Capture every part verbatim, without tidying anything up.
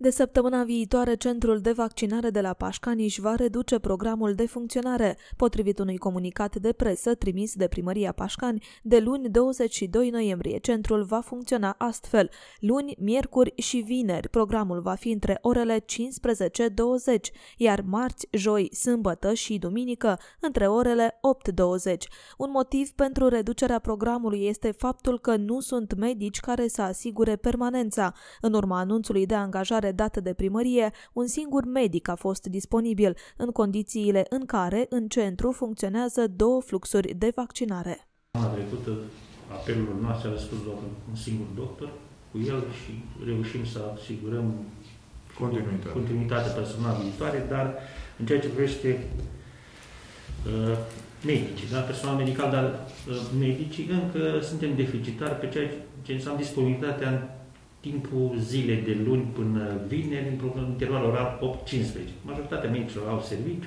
De săptămâna viitoare, centrul de vaccinare de la Pașcani își va reduce programul de funcționare. Potrivit unui comunicat de presă trimis de Primăria Pașcani, de luni douăzeci și doi noiembrie, centrul va funcționa astfel. Luni, miercuri și vineri, programul va fi între orele cincisprezece douăzeci, iar marți, joi, sâmbătă și duminică între orele opt douăzeci. Un motiv pentru reducerea programului este faptul că nu sunt medici care să asigure permanența. În urma anunțului de angajare dată de primărie, un singur medic a fost disponibil, în condițiile în care în centru funcționează două fluxuri de vaccinare. Anul trecută, apelul noastre a răspuns doar un singur doctor, cu el și reușim să asigurăm continuitate, continuitate personală viitoare, dar în ceea ce privește uh, medicii, da? Personal medical, dar uh, medicii încă suntem deficitari pe ceea ce înseamnă disponibilitatea în timpul zilei de luni până vineri, în intervalul orar opt cincisprezece. Majoritatea medicilor au serviciu,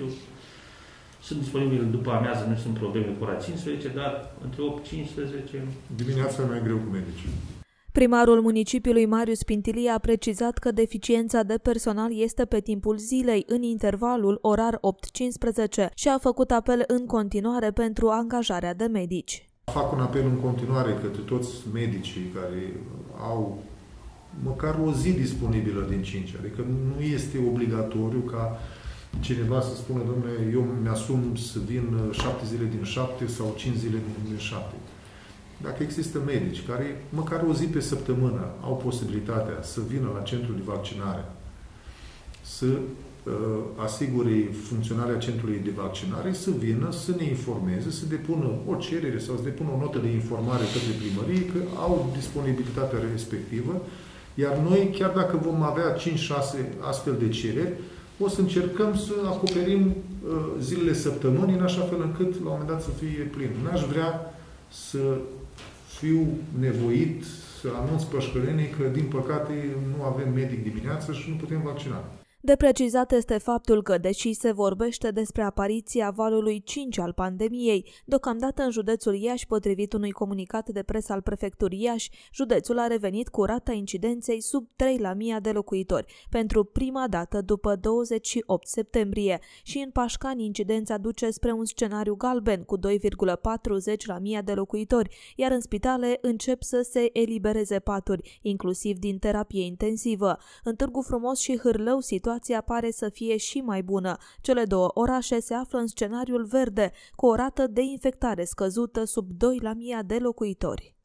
sunt disponibili după amiază, nu sunt probleme cu ora cincisprezece, dar între opt cincisprezece... Dimineața e mai greu cu medicii. Primarul municipiului Marius Pintilie a precizat că deficiența de personal este pe timpul zilei, în intervalul orar opt cincisprezece, și a făcut apel în continuare pentru angajarea de medici. Fac un apel în continuare către toți medicii care au măcar o zi disponibilă din cinci. Adică nu este obligatoriu ca cineva să spună, domnule, eu mi-asum să vin șapte zile din șapte sau cinci zile din șapte. Dacă există medici care măcar o zi pe săptămână au posibilitatea să vină la centrul de vaccinare, să uh, asigure funcționarea centrului de vaccinare, să vină, să ne informeze, să depună o cerere sau să depună o notă de informare către primărie că au disponibilitatea respectivă. Iar noi, chiar dacă vom avea cinci șase astfel de cereri, o să încercăm să acoperim uh, zilele săptămânii în așa fel încât la un moment dat să fie plin. N-aș vrea să fiu nevoit să anunț pășcălenii că, din păcate, nu avem medic dimineață și nu putem vaccina. De precizat este faptul că, deși se vorbește despre apariția valului cinci al pandemiei, deocamdată în județul Iași, potrivit unui comunicat de presă al prefecturii Iași, județul a revenit cu rata incidenței sub trei la mie de locuitori, pentru prima dată după douăzeci și opt septembrie, și în Pașcani incidența duce spre un scenariu galben cu doi virgulă patruzeci la mie de locuitori, iar în spitale încep să se elibereze paturi, inclusiv din terapie intensivă. În Târgu Frumos și Hârlău, situația pare să fie și mai bună. Cele două orașe se află în scenariul verde, cu o rată de infectare scăzută sub doi la mie de locuitori.